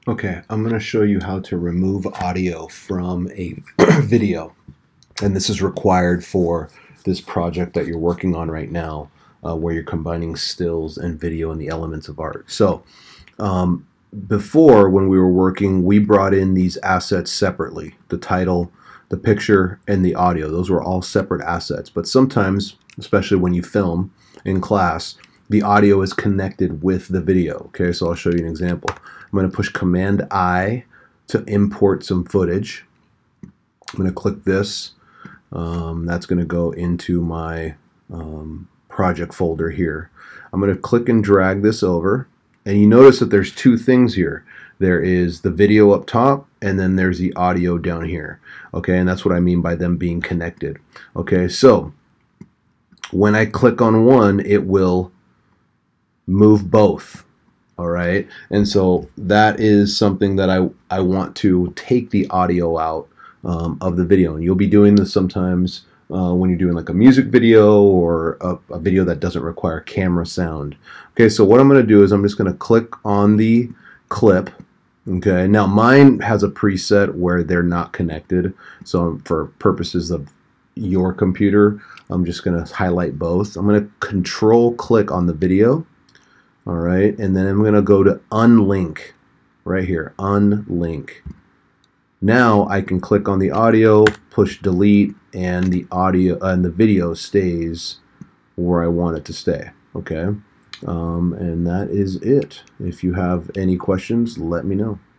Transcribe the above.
Okay, I'm going to show you how to remove audio from a video. And this is required for this project that you're working on right now, where you're combining stills and video and the elements of art. So um, before, when we were working, we brought in these assets separately. The title, the picture, and the audio. Those were all separate assets. But sometimes, especially when you film in class, the audio is connected with the video. Okay, so I'll show you an example. I'm going to push Command I to import some footage. I'm going to click this. That's going to go into my project folder here. I'm going to click and drag this over, and you notice that there's two things here. There is the video up top, and then there's the audio down here. Okay, and that's what I mean by them being connected. Okay, so when I click on one, it will move both. All right, and so that is something that I want to take the audio out of the video, and you'll be doing this sometimes when you're doing like a music video or a video that doesn't require camera sound. Okay, so what I'm going to do is I'm just going to click on the clip. Okay, now mine has a preset where they're not connected, so for purposes of your computer, I'm just going to highlight both. I'm going to control click on the video. All right, and then I'm going to go to unlink right here, unlink. Now I can click on the audio, push delete, and the audio and the video stays where I want it to stay. Okay, and that is it. If you have any questions, let me know.